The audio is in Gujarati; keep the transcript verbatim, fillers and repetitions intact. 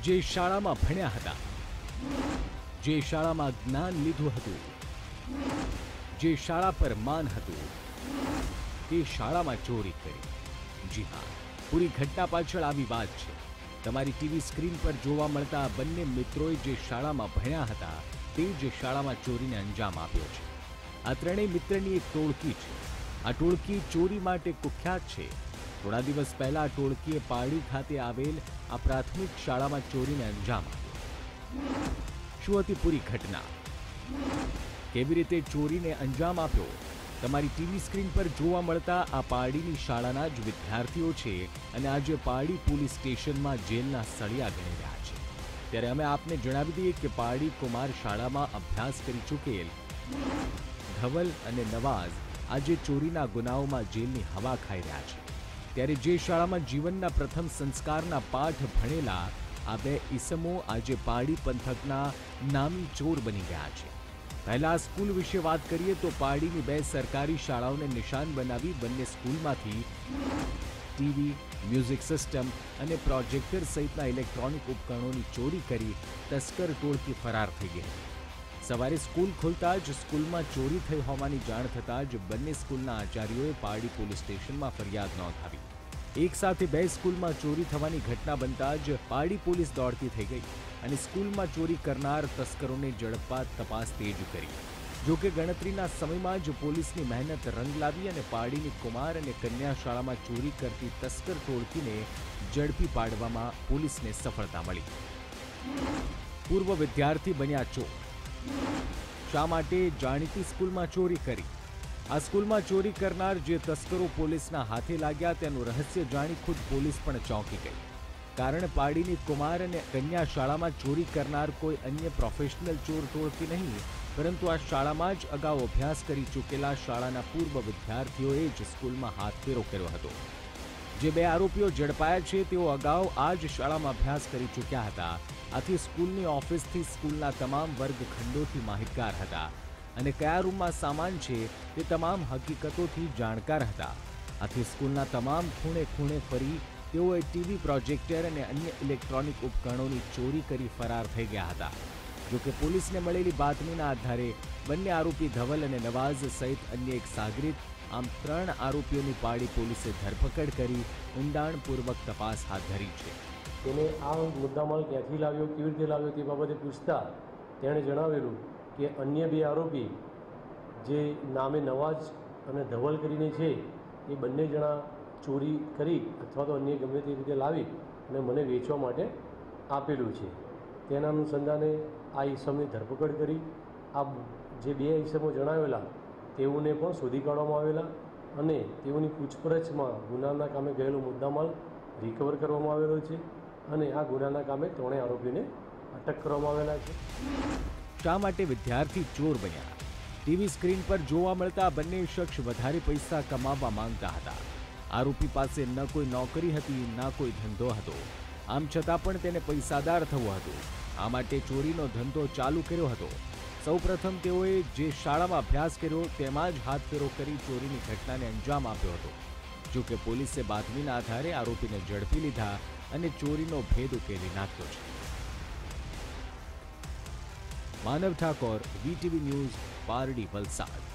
જે શાળામાં ભણ્યા હતા, જે શાળામાં જ્ઞાન લીધું હતું, જે શાળા પર માન હતું, તે શાળામાં ચોરી કરી. જી હા, પૂરી ઘટના પાછળ આવી વાત છે. તમારી ટીવી સ્ક્રીન પર જોવા મળતા આ બંને મિત્રોએ જે શાળામાં ભણ્યા હતા તે જ શાળામાં ચોરીને અંજામ આપ્યો છે. આ ત્રણેય મિત્રની એક ટોળકી છે. આ ટોળકી ચોરી માટે કુખ્યાત છે. થોડા દિવસ પહેલા આ ટોળકીએ પારડી ખાતે આવેલ આ પ્રાથમિક શાળામાં ચોરીને અંજામ આપ્યો. શું હતી પૂરી ઘટના? કેવી રીતે ચોરીને અંજામ આપ્યો? તમારી ટીવી સ્ક્રીન પર જોવા મળતા આ પારડીની શાળાના જ વિદ્યાર્થીઓ છે અને આજે પારડી પોલીસ સ્ટેશનમાં જેલના સળિયા ગણી રહ્યા છે. ત્યારે અમે આપને જણાવી દઈએ કે પારડી કુમાર શાળામાં અભ્યાસ કરી ચૂકેલ ધવલ અને નવાઝ આજે ચોરીના ગુનાઓમાં જેલની હવા ખાઈ રહ્યા છે. ત્યારે જે શાળામાં જીવનના પ્રથમ સંસ્કારના પાઠ ભણેલા આ બે ઈસમો આજે પારડી પંથકના નામી ચોર બની ગયા છે. પહેલા સ્કૂલ વિશે વાત કરીએ તો પારડીની બે સરકારી શાળાઓને નિશાન બનાવી બંને સ્કૂલમાંથી ટીવી, મ્યુઝિક સિસ્ટમ અને પ્રોજેક્ટર સહિતના ઇલેક્ટ્રોનિક ઉપકરણોની ચોરી કરી તસ્કર ટોળકી ફરાર થઈ ગઈ હતી. સવારે સ્કૂલ ખુલતા જ સ્કૂલમાં ચોરી થઈ હોવાની જાણ થતાં જ બંને સ્કૂલના આચાર્યોએ પારડી પોલીસ સ્ટેશનમાં ફરિયાદ નોંધાવી. એક સાથે બે સ્કૂલમાં ચોરી થવાની ઘટના બનતા જ પારડી પોલીસ દોડતી થઈ ગઈ અને સ્કૂલમાં ચોરી કરનાર તસ્કરોને ઝડપવા તપાસ તેજ કરી. જોકે ગણતરીના સમયમાં જ પોલીસની મહેનત રંગ લાવી અને પારડીની કુમાર અને કન્યા શાળામાં ચોરી કરતી તસ્કર ટોળકીને ઝડપી પાડવામાં પોલીસને સફળતા મળી. પૂર્વ વિદ્યાર્થી બન્યા ચોર. શા માટે જાણીતી સ્કૂલમાં ચોરી કરી? આ સ્કૂલમાં ચોરી કરનાર જે તસ્કરો પોલીસના હાથે લાગ્યા તેનું રહસ્ય જાણી ખુદ પોલીસ પણ ચોંકી ગઈ. કારણ પારડીની કુમાર અને કન્યા શાળામાં ચોરી કરનાર કોઈ અન્ય પ્રોફેશનલ ચોર ટોળકી નહીં, પરંતુ આ શાળામાં જ અગાઉ અભ્યાસ કરી ચૂકેલા શાળાના પૂર્વ વિદ્યાર્થીઓએ જ સ્કૂલમાં હાથફેરો કર્યો હતો. જે બે આરોપીઓ ઝડપાયા છે તેઓ અગાઉ આ જ શાળામાં અભ્યાસ કરી ચૂક્યા હતા. આથી સ્કૂલની ઓફિસથી સ્કૂલના તમામ વર્ગખંડોથી માહિતગાર હતા અને કયા રૂમમાં સામાન છે તે તમામ હકીકતોથી જાણકાર હતા. આથી સ્કૂલના તમામ ખૂણે ખૂણે ફરી તેઓએ ટીવી, પ્રોજેક્ટર અને અન્ય ઇલેક્ટ્રોનિક ઉપકરણોની ચોરી કરી ફરાર થઈ ગયા હતા. જોકે પોલીસને મળેલી બાતમીના આધારે બંને આરોપી ધવલ અને નવાઝ સહિત અન્ય એક સાગરીત આમ ત્રણ આરોપીઓની પારડી પોલીસે ધરપકડ કરી ઊંડાણપૂર્વક તપાસ હાથ ધરી છે. તેને આ મુદ્દામાલ ક્યાંથી લાવ્યો, કેવી રીતે લાવ્યો તે બાબતે પૂછતા તેણે જણાવેલું કે અન્ય બે આરોપી જે નામે નવાઝ અને ધવલ કરીને છે એ બંને જણા ચોરી કરી અથવા તો અન્ય ગમે તે રીતે લાવી અને મને વેચવા માટે આપેલું છે. તેના અનુસંધાને આ ઈસમની ધરપકડ કરી આ જે બે ઈસમો જણાવેલા તેઓને પણ શોધી કાઢવામાં આવેલા અને તેઓની પૂછપરછમાં ગુનાના કામે ગયેલો મુદ્દામાલ રિકવર કરવામાં આવેલો છે અને આ ગુનાના કામે ત્રણેય આરોપીને અટક કરવામાં આવેલા છે. શા માટે વિદ્યાર્થી ચોર બન્યા? ટીવી સ્ક્રીન પર જોવા મળતા બંને શખ્સ વધારે પૈસા કમાવવા માંગતા હતા. આરોપી પાસે ન કોઈ નોકરી હતી, ના કોઈ ધંધો હતો. આમ છતાં પણ તેને પૈસાદાર થવું હતું. આ માટે ચોરીનો ધંધો ચાલુ કર્યો હતો. સૌપ્રથમ તેઓએ જે શાળામાં અભ્યાસ કર્યો તેમાં જ હાથફેરો કરી ચોરીની ઘટનાને અંજામ આપ્યો હતો. જોકે પોલીસે બાતમીના આધારે આરોપીને ઝડપી લીધા અને ચોરીનો ભેદ ઉકેલી નાખ્યો છે. Manav Thakor, VTV news, Pardi, Valsad.